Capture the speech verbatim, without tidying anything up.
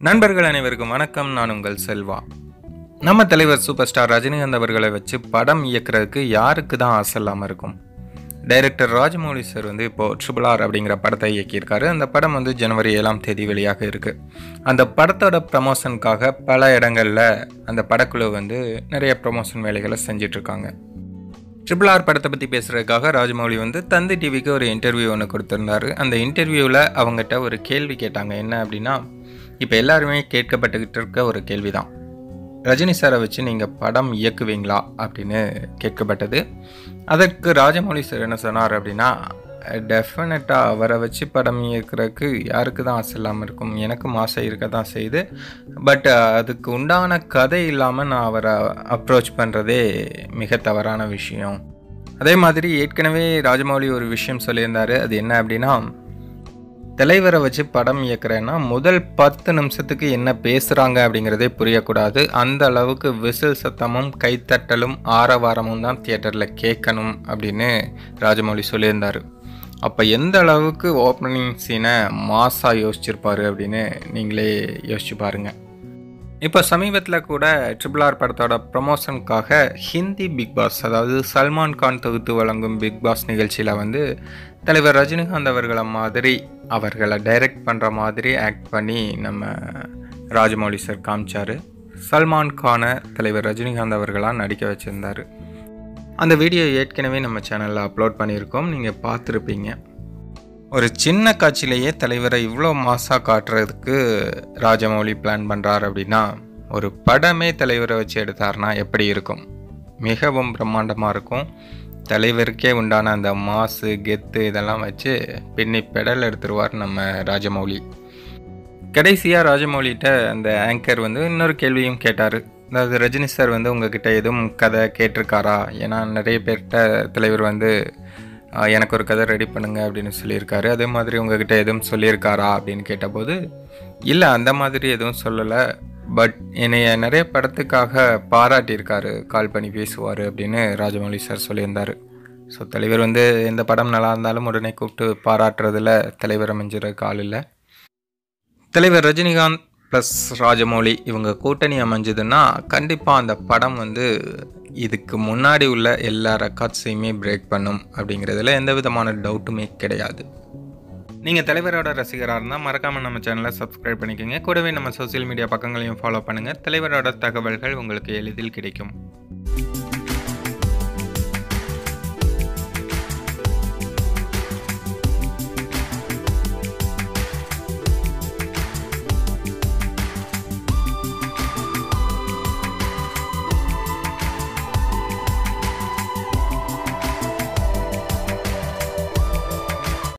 நண்பர்கள் அனைவருக்கும் வணக்கம். நான் உங்கள் செல்வா. நம்ம தலைவர் சூப்பர் ஸ்டார் ரஜினிகாந்த் அவர்களை வச்சு படம் இயக்குறதுக்கு யாருக்கு தான் ஆசை இல்லாமல் இருக்கும். டைரக்டர் ராஜமௌலி சார் வந்து இப்போது ட்ரிபிள் ஆர் அப்படிங்கிற படத்தை இயக்கியிருக்காரு. அந்த படம் வந்து ஜனவரி ஏழாம் தேதி வெளியாக இருக்குது. அந்த படத்தோட ப்ரமோஷனுக்காக பல இடங்களில் அந்த படக்குழு வந்து நிறைய ப்ரமோஷன் வேலைகளை செஞ்சிட்ருக்காங்க. ட்ரிபிள் ஆர் படத்தை பற்றி பேசுகிறதுக்காக ராஜமௌலி வந்து தந்தி டிவிக்கு ஒரு இன்டர்வியூ ஒன்று கொடுத்துருந்தாரு. அந்த இன்டர்வியூவில் அவங்ககிட்ட ஒரு கேள்வி கேட்டாங்க. என்ன அப்படின்னா, இப்போ எல்லாருமே கேட்கப்பட்டுக்கிட்டு இருக்க ஒரு கேள்வி தான், ரஜினி சாரை வச்சு நீங்கள் படம் இயக்குவீங்களா அப்படின்னு கேட்கப்பட்டது. அதற்கு ராஜமௌலி சார் என்ன சொன்னார் அப்படின்னா, டெஃபினட்டாக அவரை வச்சு படம் இயக்குறதுக்கு யாருக்கு தான் ஆசை இல்லாமல் இருக்கும். எனக்கும் ஆசை இருக்க தான் செய்யுது. பட் அதுக்கு உண்டான கதை இல்லாமல் நான் அவரை அப்ரோச் பண்ணுறதே மிக தவறான விஷயம். அதே மாதிரி ஏற்கனவே ராஜமௌலி ஒரு விஷயம் சொல்லியிருந்தார். அது என்ன அப்படின்னா, தலைவரை வச்சு படம் இயக்குறேன்னா முதல் பத்து நிமிஷத்துக்கு என்ன பேசுகிறாங்க அப்படிங்கிறதே புரியக்கூடாது. அந்த அளவுக்கு விசில் சத்தமும் கைத்தட்டலும் ஆரவாரமும் தான் தியேட்டரில் கேட்கணும் அப்படின்னு ராஜமௌலி சொல்லியிருந்தார். அப்போ எந்த அளவுக்கு ஓப்பனிங் சீனை மாஸாக யோசிச்சிருப்பார் அப்படின்னு நீங்களே யோசிச்சு பாருங்கள். இப்போ சமீபத்தில் கூட ட்ரிபிள் ஆர் படத்தோட ப்ரமோஷனுக்காக ஹிந்தி பிக் பாஸ், அதாவது சல்மான் கான் தொகுத்து வழங்கும் பிக் பாஸ் நிகழ்ச்சியில் வந்து தலைவர் ரஜினிகாந்த் அவர்களை மாதிரி அவர்களை டைரக்ட் பண்ணுற மாதிரி ஆக்ட் பண்ணி நம்ம ராஜமௌலி சார் காமிச்சார். சல்மான் கானை தலைவர் ரஜினிகாந்த் அவர்களாக நடிக்க வச்சுருந்தார். அந்த வீடியோ ஏற்கனவே நம்ம சேனலில் அப்லோட் பண்ணியிருக்கோம், நீங்கள் பார்த்துருப்பீங்க. ஒரு சின்ன காட்சியிலேயே தலைவரை இவ்வளோ மாசாக காட்டுறதுக்கு ராஜமௌலி பிளான் பண்ணுறார் அப்படின்னா, ஒரு படமே தலைவரை வச்சு எடுத்தார்னா எப்படி இருக்கும்? மிகவும் பிரம்மாண்டமாக இருக்கும். தலைவருக்கே உண்டான அந்த மாசு கெத்து இதெல்லாம் வச்சு பின்னி பெடல் எடுத்துருவார் நம்ம ராஜமௌலி. கடைசியாக ராஜமௌலிகிட்ட அந்த ஆங்கர் வந்து இன்னொரு கேள்வியும் கேட்டார். அதாவது, ரஜினி சார் வந்து உங்ககிட்ட எதுவும் கதை கேட்டிருக்காரா? ஏன்னா நிறைய பேர்கிட்ட தலைவர் வந்து எனக்கு ஒரு கதை ரெடி பண்ணுங்க அப்படின்னு சொல்லியிருக்காரு. அதே மாதிரி உங்ககிட்ட எதுவும் சொல்லியிருக்காரா அப்படின்னு கேட்டபோது, இல்லை அந்த மாதிரி எதுவும் சொல்லலை, பட் என்னைய நிறைய படத்துக்காக பாராட்டியிருக்காரு, கால் பண்ணி பேசுவார் அப்படின்னு ராஜமௌலி சார் சொல்லியிருந்தார். ஸோ தலைவர் வந்து எந்த படம் நல்லா இருந்தாலும் உடனே கூப்பிட்டு பாராட்டுறதுல தலைவர் அமைஞ்சிறதுக்கு ஆள் இல்லை. தலைவர் ரஜினிகாந்த் ப்ளஸ் ராஜமௌலி இவங்க கூட்டணி அமைஞ்சதுன்னா கண்டிப்பாக அந்த படம் வந்து இதுக்கு முன்னாடி உள்ள எல்லா ரெக்கார்ட்ஸையுமே பிரேக் பண்ணும் அப்படிங்கிறதுல எந்த விதமான டவுட்டுமே கிடையாது. நீங்கள் தலைவரோட ரசிகராக இருந்தால் மறக்காமல் நம்ம சேனலை சப்ஸ்கிரைப் பண்ணிக்கோங்க. கூடவே நம்ம சோசியல் மீடியா பக்கங்களையும் ஃபாலோ பண்ணுங்கள். தலைவரோட தகவல்கள் உங்களுக்கு எளிதில் கிடைக்கும்.